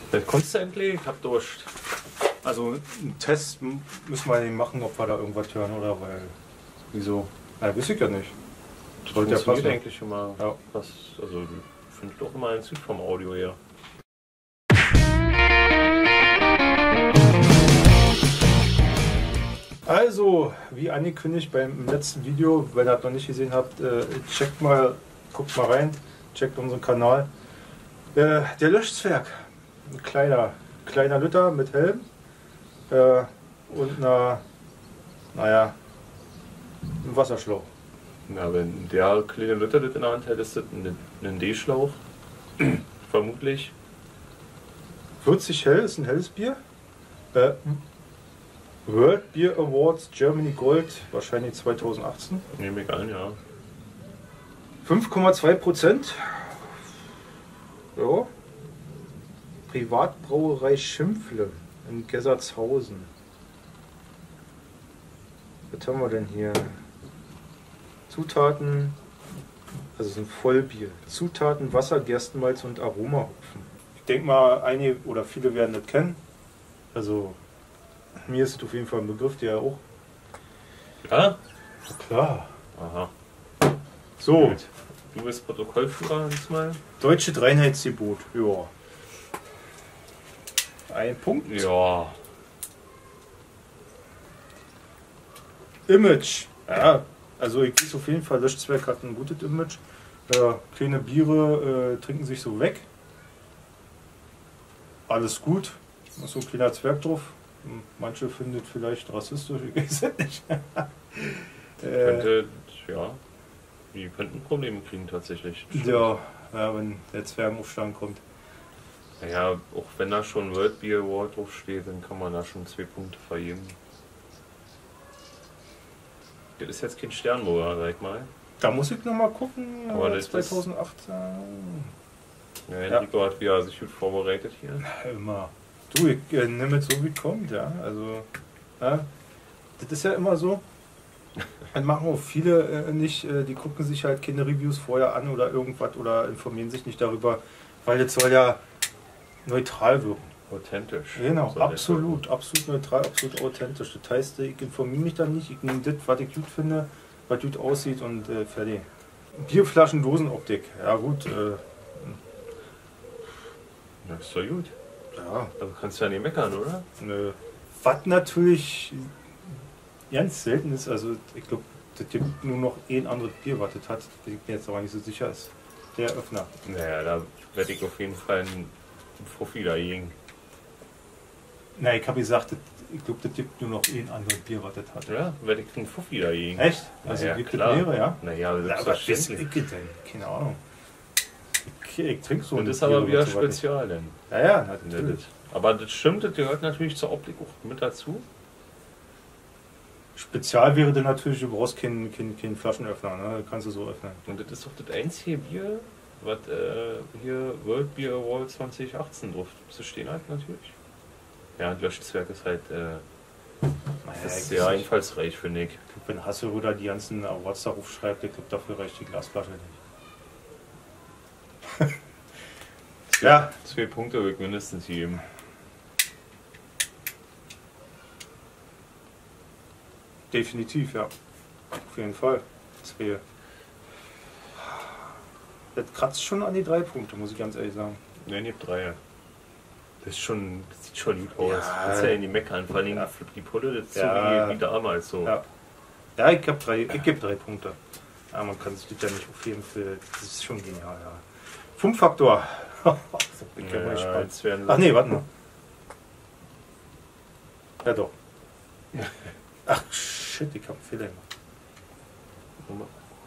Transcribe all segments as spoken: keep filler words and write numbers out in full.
Das konntest du endlich? Ich hab Durst. Also einen Test müssen wir nicht machen, ob wir da irgendwas hören oder weil. Wieso? Na, weiß ich ja nicht. Das Sollte ja funktioniert passen. eigentlich immer. Ja. Was, also finde ich doch immer ein Süd vom Audio her. Also, wie angekündigt beim letzten Video, wenn ihr das noch nicht gesehen habt, äh, checkt mal, guckt mal rein, checkt unseren Kanal. Äh, der Löschzwerg, ein kleiner, kleiner Lütter mit Helm äh, und einer, naja, einem Wasserschlauch. Na, wenn der kleine Lütter das in der Hand hätte, ist das ein, ein D-Schlauch. Vermutlich. vierzig hell ist ein helles Bier. Äh, World Beer Awards Germany Gold, wahrscheinlich zweitausendachtzehn. Nehme ich an, ja. fünf Komma zwei Prozent. Ja. Privatbrauerei Schimpfle in Gessertshausen. Was haben wir denn hier? Zutaten, also es ist ein Vollbier. Zutaten, Wasser, Gerstenmalz und Aromahopfen. Ich denke mal, einige oder viele werden das kennen. Also mir ist es auf jeden Fall ein Begriff, der auch. Ja? Na klar. Aha. So, Gut. Du bist Protokollführer diesmal? deutsche Reinheitsgebot. Ja. Ein Punkt. Ja. Image. Ja, also ich weiß auf jeden Fall, Löschzwerg hat ein gutes Image. Äh, kleine Biere äh, trinken sich so weg. Alles gut. Da ist so ein kleiner Zwerg drauf. Manche finden es vielleicht rassistisch, ich weiß es nicht. äh, Könnte, ja. Die könnten Probleme kriegen tatsächlich. ja, ja, wenn der Zwergenaufstand kommt. Naja, auch wenn da schon World Beer Award drauf steht, dann kann man da schon zwei Punkte vergeben. Das ist jetzt kein Sternburger, sag ich mal. Da muss ich nochmal gucken. Aber äh, das ist- zweitausendachtzehn. Ja, Enrico hat wieder sich gut vorbereitet hier. Immer. Du, ich äh, nehme es so wie es kommt, ja. Also, ja. Das ist ja immer so. Das machen auch viele äh, nicht, äh, die gucken sich halt keine Reviews vorher an oder irgendwas oder informieren sich nicht darüber, weil das soll ja neutral wirken. Authentisch. Genau, Soll das absolut, absolut neutral, absolut authentisch. Das heißt, ich informiere mich dann nicht, ich nehme das, was ich gut finde, was gut aussieht und äh, fertig. Bierflaschen, Dosenoptik, ja gut, äh, wirken. Ja, ist doch gut. ja, Also kannst du ja nicht meckern, oder? Nö. Was natürlich ganz selten ist, also ich glaube, das gibt nur noch ein anderes Bier, was das hat, bin ich mir jetzt aber nicht so sicher ist. Der Öffner. Naja, da werde ich auf jeden Fall einen Profi dagegen. Na, ich habe gesagt, das, ich glaube, das gibt nur noch ein anderes Bier, was das hat. Ja, werde ich einen Fuffi dagegen. Echt? Also Ja, gibt es klar. mehrere, ja? Naja, Ja, aber was weiß selbstverständlich. ich denn? Keine Ahnung. Ich, ich trinke so Und ein das ist Bier aber wieder sowas nicht. spezial, denn. Ja, ja, Ja, natürlich. das- Aber das stimmt, das gehört natürlich zur Optik auch mit dazu. Spezial wäre dann natürlich, du brauchst keinen kein, kein Flaschenöffner, ne? Das kannst du so öffnen. Und das ist doch das einzige Bier, was äh, hier World Beer Award zwanzig achtzehn drauf zu stehen hat, natürlich. Ja, und Löschzwerg ist halt äh, das ist sehr einfallsreich, finde ich. Wenn Hasselröder die ganzen Awards darauf schreibt, ich glaube, dafür reicht die Glasflasche nicht. Ja. Zwei Punkte würde ich mindestens geben. Definitiv, ja. Auf jeden Fall. Zwei. Das kratzt schon an die drei Punkte, muss ich ganz ehrlich sagen. Nein, ich hab drei. Das ist schon, das sieht schon gut aus. Ja. Das ist ja in die Meckern, vor allem Ja. die Pulle, das ist Ja. so wie, wie damals so. Ja, ja ich, hab drei, ich gebe drei Punkte. Ja, man kann sich das ja nicht auf jeden Fall. Das ist schon genial, ja. Fünf-Faktor. Ich bin mal Ja, gespannt. jetzt werden Ach nee, warte mal. Ja doch. Ach shit, ich habe einen Fehler gemacht.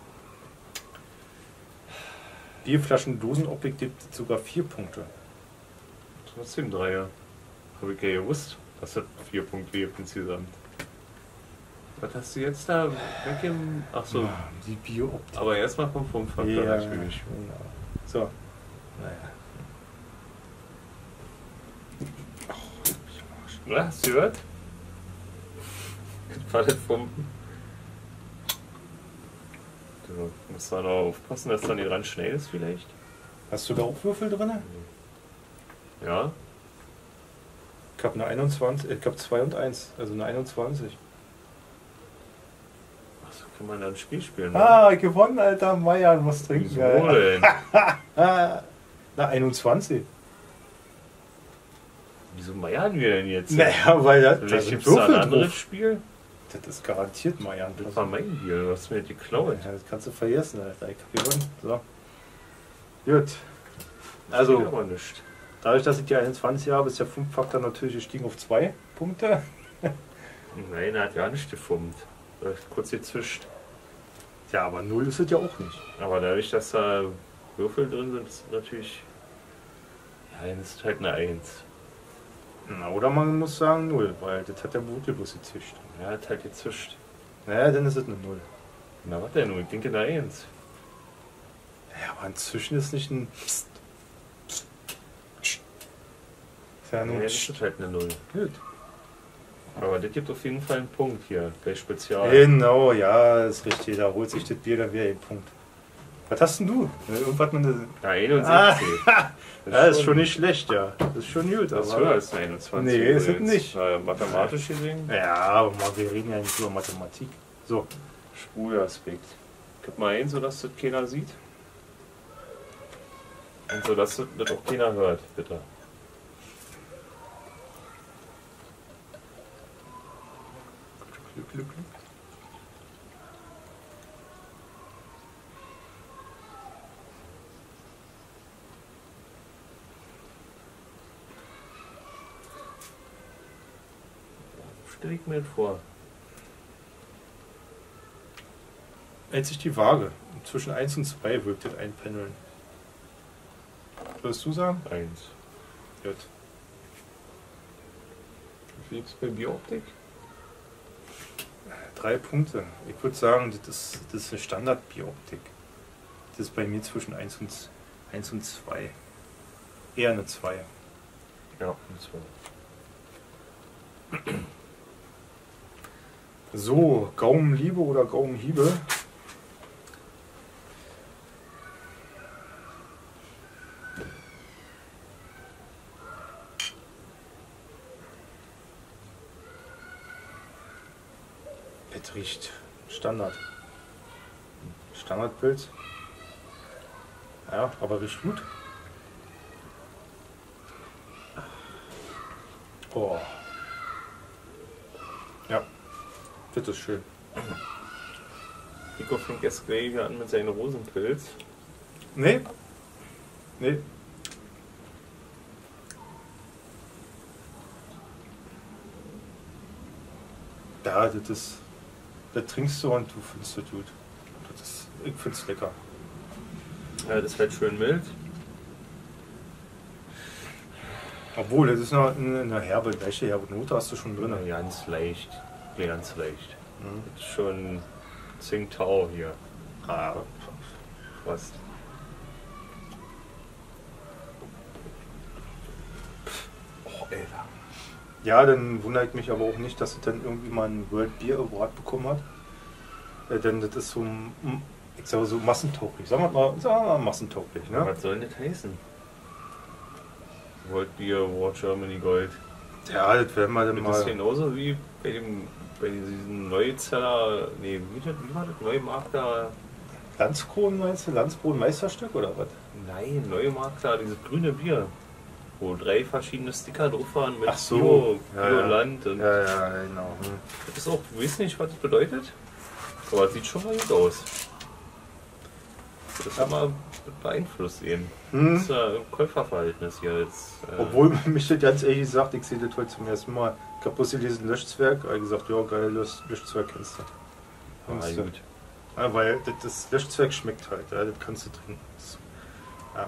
Bierflaschen Dosenoptik gibt sogar vier Punkte. Trotzdem Dreier. Habe ich ja gewusst. Das hat vier Punkte gibt insgesamt. Was hast du jetzt da weggegeben? Ach so. Ja, die Bieroptik. Aber erstmal vom Funkfaktor Ja, natürlich. genau. So. Naja. Ja, hast du gehört? War das vom. Du musst da noch aufpassen, dass da nicht dran schnell ist vielleicht. Hast du da auch Würfel drin? Ja. Ich habe eine einundzwanzig, ich habe zwei und eins, also eine einundzwanzig. Achso, kann man da ein Spiel spielen, ne? Ah, gewonnen, Alter. Meier, muss trinken. Wieso denn? Na, einundzwanzig. Wieso meiern wir denn jetzt? Naja, weil das, Vielleicht das gibt ist es da ein Würfel anderes drauf. Spiel? Das ist garantiert Meiern. Das war mein Bier, du hast mir die geklaut. Ja, das kannst du vergessen, Alter. Ich hab gewonnen. So. Gut. Also, Also, aber nicht. dadurch, dass ich die einundzwanzig habe, ist der Fünf-Faktor natürlich gestiegen auf zwei Punkte. Nein, er hat ja nicht gefummt. Er hat kurz gezischt. Ja, aber null ist es ja auch nicht. Aber dadurch, dass da Würfel drin sind, ist es natürlich. Ja, dann ist es halt eine eins. Na, oder man muss sagen null, weil das hat der Brutelbus gezischt. Er hat halt gezischt. Naja, dann ist es eine null. Na, was denn nun? Ich denke eine eins. Ja, aber ein Zischen ist nicht ein Psst. Psst. Ist ja nur Ja, ein das Psst. ist halt eine Null. Gut. Aber das gibt auf jeden Fall einen Punkt hier, bei Spezial. Genau, ja, ist richtig. Da holt sich das Bier dann wieder einen Punkt. Was hast denn du? Irgendwas mit einer... Ja, einundsechzig. Ah, ja, ist schon nicht schlecht, ja. Das ist schon gut. Das ist aber- höher als eine einundzwanzig. Nee, ist es übrigens. nicht. Äh, mathematisch gesehen. Ja, aber mal, wir reden ja nicht über Mathematik. So, Sprühaspekt. Gib mal ein, sodass das keiner sieht. Und sodass das das auch keiner hört, bitte. Glück, Glück, Glück. Stell ich mir vor. Hält sich die Waage. Zwischen eins und zwei wirkt das einpendeln. Würdest du sagen? Eins. Gut. Wie liegt's bei Biooptik? Drei Punkte. Ich würde sagen, das ist, das ist eine Standard-Biooptik. Das ist bei mir zwischen eins und, eins und zwei. Eher eine zwei. Ja, und zwei. So, Gaumenliebe oder Gaumenhiebe? Es riecht Standard. Standardpilz. Ja, aber riecht gut. Oh. Ja, das ist schön. Nico fängt erst gleich wieder an mit seinem Rosenpilz. Nee. Nee. Ja, das ist. Das trinkst du und du findest das gut. Das ist, ich find's lecker. Ja, das ist halt schön mild. Obwohl, das ist noch eine, eine herbe, welche herbe Note hast du schon drin? Ja, ganz leicht. Ja, ganz leicht. Mhm. Das ist schon Tsingtao hier. Ah, Fast. Oh, Alter. ja, dann wundere ich mich aber auch nicht, dass es dann irgendwie mal einen World Beer Award bekommen hat. Äh, denn das ist so, mm, ich sag so massentauglich. Sagen wir mal, sagen wir mal massentauglich, ne? Was soll denn das heißen? World Beer Award Germany Gold. Ja, das werden wir dann Das ist mal. genauso wie bei dem bei diesem Neuzeller, nee, wie, das, wie war das? Neumarkt da? Landskron meinst du? Landskron Meisterstück oder was? Nein, Neumarkt da, dieses grüne Bier. Wo drei verschiedene Sticker drauf waren mit Ach so. Bio, Ja, Bio ja. Land und Ja, ja, genau. Hm. das ist auch, du weißt nicht, was das bedeutet, aber es sieht schon mal gut aus. Das hat mal beeinflusst eben. Das Hm. ist ja im Käuferverhältnis hier jetzt. Äh, Obwohl mich das ganz ehrlich gesagt, ich sehe das heute zum ersten Mal. Ich habe bloß gelesen Löschzwerg, habe gesagt, ja, geil, Lösch- Löschzwerg kennst du. ah, Kennst du. gut. Ja, weil das, das Löschzwerg schmeckt halt, ja, das kannst du trinken. Das- Ja.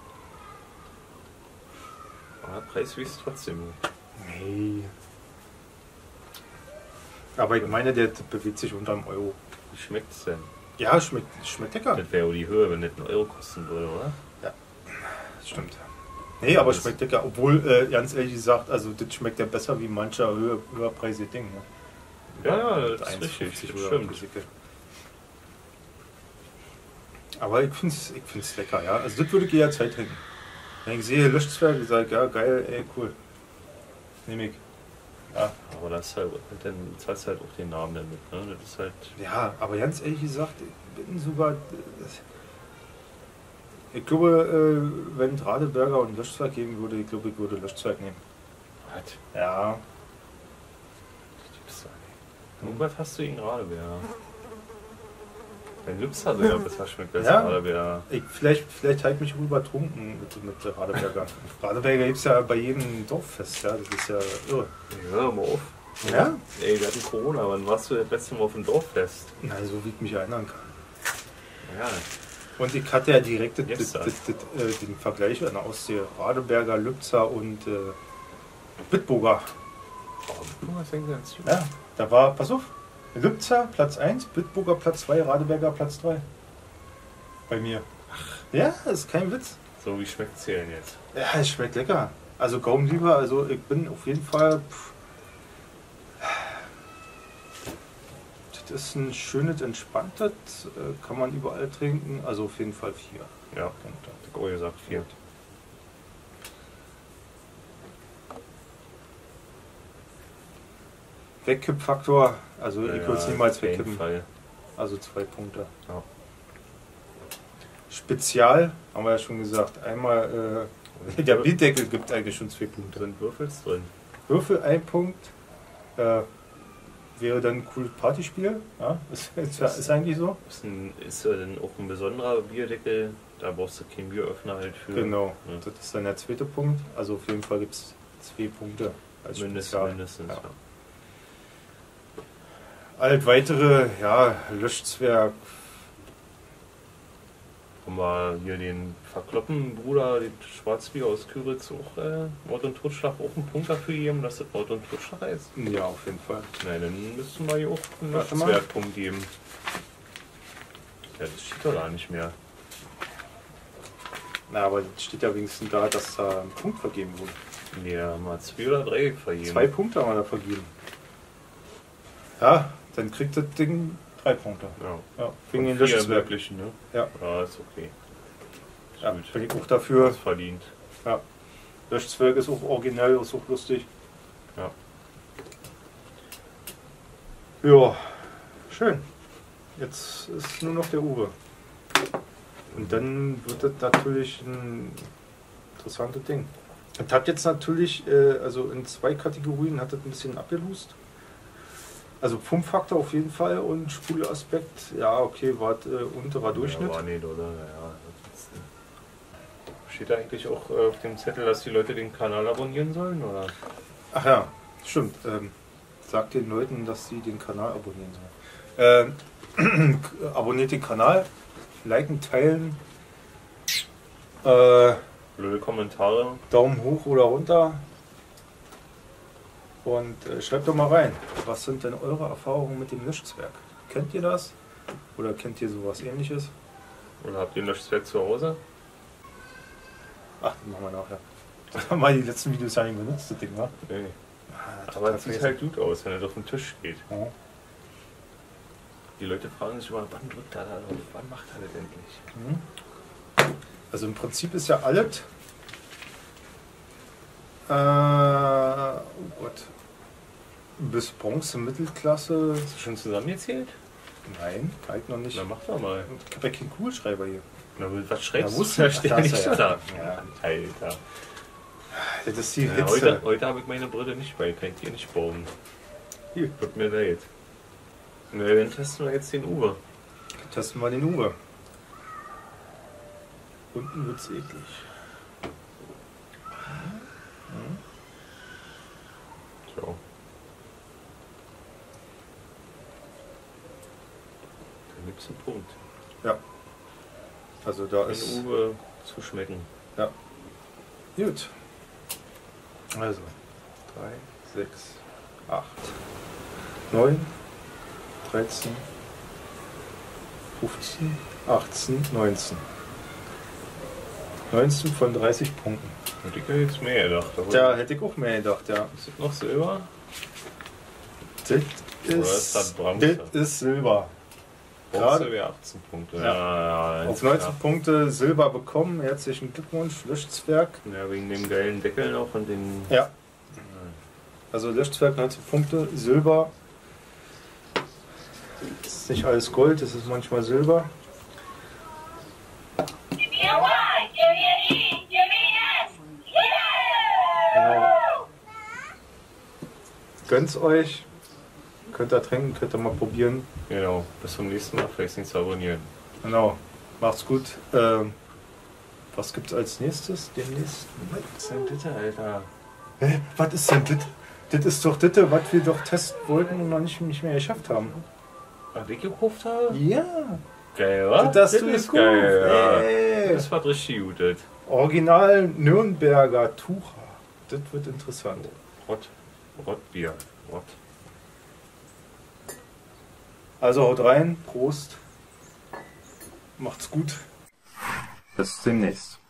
Aber Preis wie es trotzdem. Nee. Aber ich meine, der bewegt sich unter einem Euro. Wie schmeckt es denn? Ja, schmeckt, schmeckt lecker. Das wäre ja die Höhe, wenn das einen Euro kosten würde, oder? Das stimmt. Nee, aber schmeckt lecker. Obwohl, äh, ganz ehrlich gesagt, also das schmeckt ja besser wie mancher höher, höherpreisige Ding. Ne? Ja, ja, das Mit ist richtig, 1,50 das oder stimmt. Musik. Aber ich finde es ich find's lecker, ja. Also das würde ich jederzeit trinken. Wenn ich sehe Löschzwerg, ich sage, ja geil, ey, cool. nehme ich. Ja. Aber das ist halt, dann zahlst du halt auch den Namen damit. Ne? Das ist halt. Ja, aber ganz ehrlich gesagt, ich bin sogar. Ich glaube, wenn es Radeberger und Löschzweig geben würde, ich glaube, ich würde Löschzweig nehmen. Was? Ja. Irgendwas hast du ihn Radeberger. Dein Lips hat sogar besser schmeckt als Ja? Radeberger. Ich, vielleicht vielleicht habe ich mich übertrunken mit, mit Radeberger. Radeberger gibt es ja bei jedem Dorffest, ja. Das ist ja irre. Ja, hör mal auf. Ja? Ey, wir hatten Corona, wann warst du das letzte Mal auf dem Dorffest? Na, so wie ich mich erinnern kann. Ja. Und ich hatte ja direkt das, Jetzt das, das, das, äh, den Vergleich an der Ostsee. Radeberger, Lübzer und äh, Bitburger. Oh, guck mal, fängt ganz gut. Ja, da war, pass auf, Lübzer Platz eins, Bitburger Platz zwei, Radeberger Platz drei. Bei mir. Ja, das ist kein Witz. So, wie schmeckt es hier denn jetzt? Ja, es schmeckt lecker. Also Gaumenlieber, also ich bin auf jeden Fall. Pff, das ist ein schönes, entspanntes, äh, kann man überall trinken. Also auf jeden Fall vier. Ja, ich habe gesagt vier. Wegkippfaktor, also Ja, ich würde es niemals auf jeden wegkippen. Fall. Also zwei Punkte. Ja. Spezial, haben wir ja schon gesagt. Einmal, äh, der Bierdeckel gibt eigentlich schon zwei Punkte. Sind Würfels drin? Würfel ein Punkt. Äh, wäre dann ein cooles Partyspiel. Ja, ist, ist, ist eigentlich so. Ist, ein, ist ja dann auch ein besonderer Bierdeckel. Da brauchst du keinen Bieröffner halt für. Genau, Ja. das ist dann der zweite Punkt. Also auf jeden Fall gibt es zwei Punkte als Mindestens, Spezial. mindestens, Ja. ja. Alt weitere, ja, Löschzwerg. Haben wir hier den Verkloppen-Bruder, den Schwarzbier aus Küritz, auch äh, Mord und Totschlag auch einen Punkt dafür geben, dass das Mord und Totschlag ist? Ja, auf jeden Fall. Nein, dann müssten wir hier auch einen Warte mal. Löschzwergpunkt geben. Ja, das steht doch da nicht mehr. Na, aber es steht ja wenigstens da, dass da ein Punkt vergeben wurde. Nee, da haben wir zwei oder drei vergeben. Zwei Punkte haben wir da vergeben. Ja, dann kriegt das Ding drei Punkte. Ja. Ja, wegen den Von vier Löschzwerg. möglichen, ne? Ja. Ja, ist okay. Ist Ja, gut. bin ich auch dafür. Ist verdient. Ja. Löschzwerg ist auch originell, ist auch lustig. Ja. Ja, schön. Jetzt ist nur noch der Uwe. Und dann wird das natürlich ein interessantes Ding. Und hat jetzt natürlich, äh, also in zwei Kategorien hat das ein bisschen abgelust. Also Pumpfaktor auf jeden Fall und Spulaspekt, ja okay, war äh, unterer Durchschnitt. Ja, war nicht, oder? Ja, steht da eigentlich auch äh, auf dem Zettel, dass die Leute den Kanal abonnieren sollen, oder? Ach ja, stimmt. Ähm, sagt den Leuten, dass sie den Kanal abonnieren sollen. Ähm, abonniert den Kanal, liken, teilen, äh, Blöde Kommentare. Daumen hoch oder runter. Und äh, schreibt doch mal rein, was sind denn eure Erfahrungen mit dem Löschzwerg? Kennt ihr das? Oder kennt ihr sowas ähnliches? Oder habt ihr ein Löschzwerg zu Hause? Ach, das machen wir nachher. Das haben wir die letzten Videos ja nicht benutzt, das Ding, wa? Nee. Ah, Aber es sieht halt gut aus, wenn er auf den Tisch geht. Ja. Die Leute fragen sich immer, wann drückt er da drauf? Wann macht er das endlich? Mhm. Also im Prinzip ist ja alles. Äh, oh Gott. Bis Bronze Mittelklasse. Hast du schon zusammengezählt? Nein, kann ich noch nicht. Na mach doch mal. Ich habe ja keinen Kugelschreiber hier. Na, was schreibst Na, du? wusste Da ich. steht Ach, ja da ist nicht er, so ja. da. Ja. Alter. Das ist die Ja, Hitze. heute heute habe ich meine Brille nicht bei, kann ich dir nicht bauen. Hier. Tut mir leid. Na, dann testen wir jetzt den Uwe. Testen wir den Uwe. Unten wird es eklig. So. Dann gibt es einen Punkt. Ja. Also da Den ist. Uwe zu schmecken. Ja. Gut. Also. drei, sechs, acht, neun, dreizehn, fünfzehn, achtzehn, neunzehn. neunzehn von dreißig Punkten. Und ich hätte jetzt mehr gedacht. Aber Da hätte ich auch mehr gedacht, ja. ist das noch Silber? Das ist das ist, Bronze? das ist Silber. Bronze Gerade wäre achtzehn Punkte. Ja. Ja, ja, auf klar. neunzehn Punkte Silber bekommen. Herzlichen Glückwunsch, Löschzwerg. Ja, wegen dem geilen Deckel noch und den. Ja. Also Löschzwerg neunzehn Punkte, Silber. Das ist nicht alles Gold, das ist manchmal Silber. Genau. Gönnt's euch. Könnt ihr trinken, könnt ihr mal probieren. Genau, bis zum nächsten Mal. Vergesst nicht zu abonnieren. Genau, macht's gut. Ähm, was gibt's als nächstes? Demnächst? Was ist denn bitte, Alter? Hä? Was ist denn das? Das ist doch das, was wir doch testen wollten und noch nicht, nicht mehr geschafft haben. Was ich gekauft habe? Ja. Geil, was? Das, Das du ist gekauft. geil, ja. Ey. Das war richtig gut, das. Original Nürnberger Tucher. Das wird interessant. Rott. Rottbier. Rott. Also haut rein, Prost. Macht's gut. Bis demnächst.